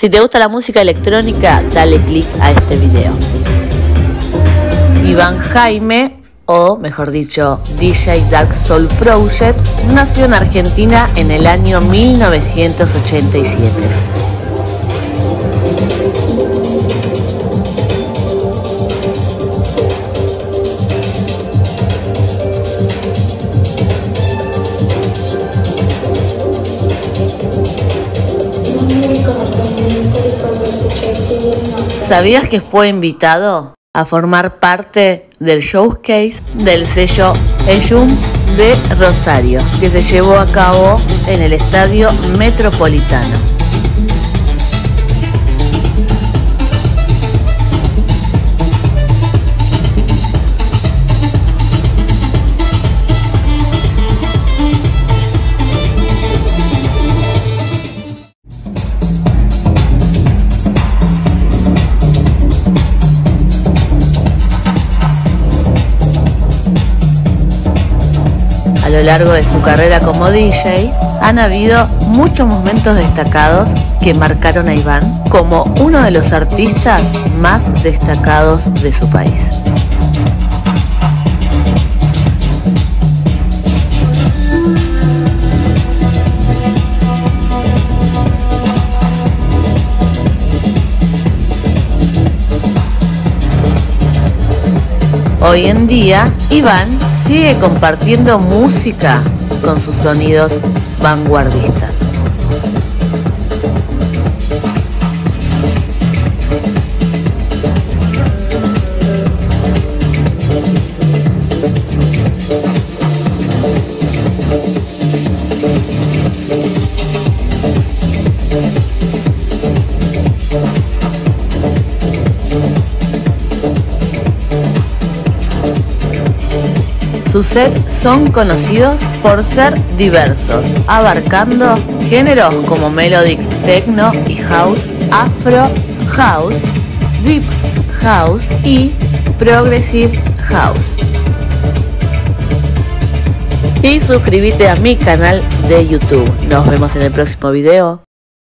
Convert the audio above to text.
Si te gusta la música electrónica, dale click a este video. Iván Jaime, o mejor dicho, DJ Dark Soul Project, nació en Argentina en el año 1987. ¿Sabías que fue invitado a formar parte del showcase del sello Ellum de Rosario, que se llevó a cabo en el Estadio Metropolitano? A lo largo de su carrera como DJ, han habido muchos momentos destacados que marcaron a Iván como uno de los artistas más destacados de su país. Hoy en día, Iván sigue compartiendo música con sus sonidos vanguardistas. Sus sets son conocidos por ser diversos, abarcando géneros como melodic techno y house, afro house, deep house y progressive house. Y suscríbete a mi canal de YouTube. Nos vemos en el próximo video.